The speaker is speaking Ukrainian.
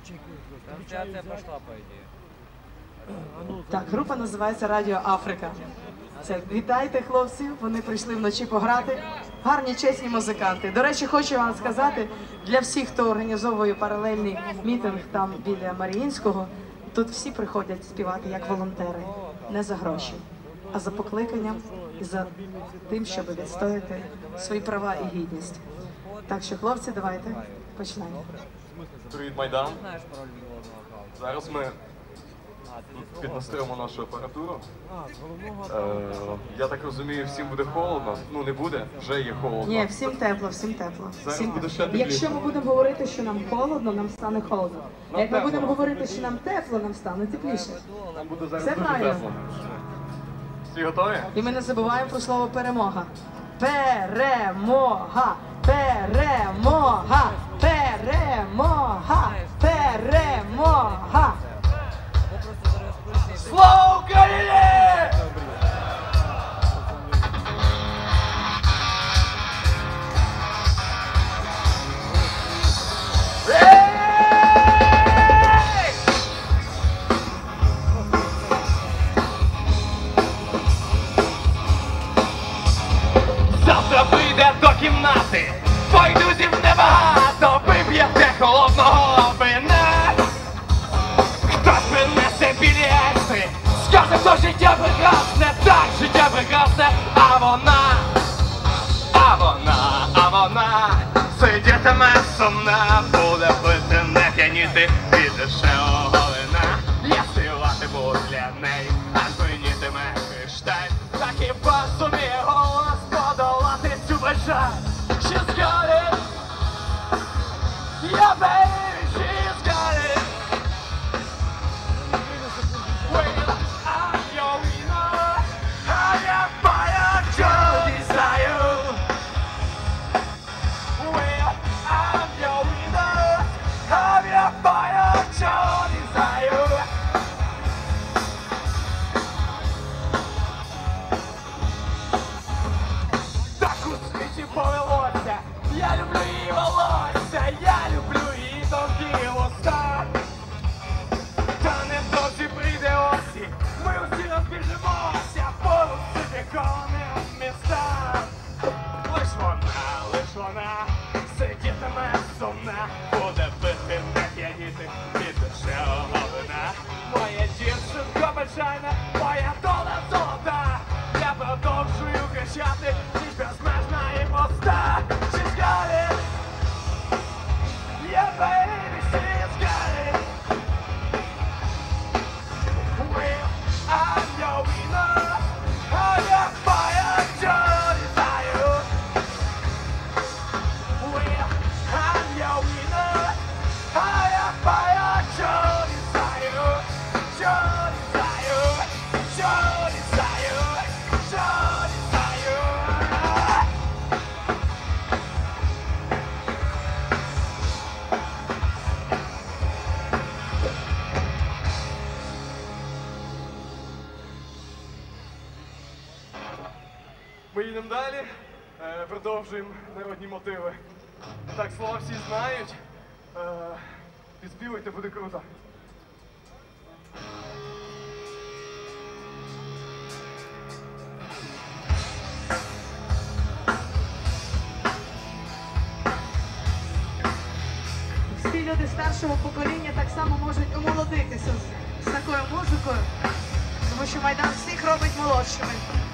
Трансляция пошла, по идее. Так, група називається Радіо Африка. Вітайте, хлопці, вони прийшли вночі пограти. Гарні, чесні музиканти. До речі, хочу вам сказати, для всіх, хто організовує паралельний мітинг там біля Маріїнського, тут всі приходять співати як волонтери. Не за гроші, а за покликанням і за тим, щоб відстояти свої права і гідність. Так що, хлопці, давайте починаємо. Привіт, Майдан. Знаешь пароль головного аккаунта? Зараз ми тут піднастроїмо нашу апаратуру. Я так розумію, всім буде холодно. Ну, не буде, вже є холодно. Ні, всім тепло, всім тепло. Зараз Всім буде ще тепло. тепліше. Якщо ми будемо говорити, що нам холодно, нам стане холодно. А як ми тепло. будемо говорити, що нам тепло, нам стане тепліше. Нам буде зараз Все дуже правильно. тепло. Всі готові? І ми не забуваємо про слово перемога. Перемога! Перемога! Перемога! Перемога! Слава Україні! Завтра прийде до кімнати, твоїх друзів небагато, вип'єте холодного вина. Хтось принесе білі екстри, скаже, що життя прекрасне, так, життя прекрасне, а вона сидітиме сумна, буде пити, не п'яніти від дешевого вина. Я співатиму для неї, аж звенітиме кришталь, та хіба суміє голос подолати цю печаль? She's got it, yeah baby, she's got it. Well, I'm your winner, I am fire to desire. Well, I'm your winner, I'm your fire to desire. Так у світі повелося, я люблю її волосся, я люблю її довгі вуста. Та невдовзі прийде осінь, ми усі розбіжимося по русифікованим містам. Лиш вона сидітиме сумна, буде пити, не п'яніти від дешевого вина. Моя дівчинка печальна, моя доля золота, я продовжую кричати, ніж безмежна і пуста. She's got it, yeah baby, she's got it. Well, I'm your winner, I'm your fire to desire. Well, I'm your winner, I'm your fire to desire. To desire, to desire, to desire. Ми їдемо далі, продовжуємо народні мотиви. Так, слова всі знають. Підспівуйте, буде круто. Всі люди старшого покоління так само можуть омолодитися з такою музикою, тому що Майдан всіх робить молодшими.